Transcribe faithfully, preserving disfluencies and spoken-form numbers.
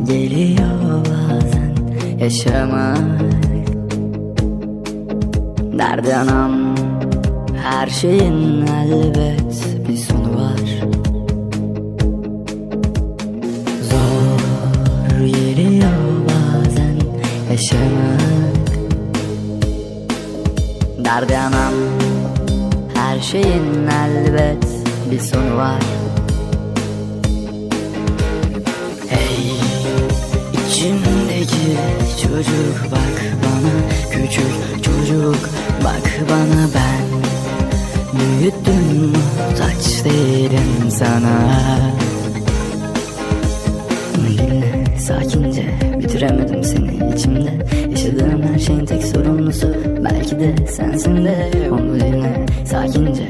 Geliyor bazen yaşamak. Derdi anam, her şeyin elbet bir sonu var. Zor geliyor bazen yaşamak. Derdi anam, her şeyin elbet bir sonu var. Hey içimdeki çocuk, bak bana, küçük çocuk, bak bana, ben büyüttüm, muhtaç değilim sana. Dinle sakince, bitiremedim seni içimde. Yaşadığım her şeyin tek sorumlusu belki de sensin de. Onu dinle sakince,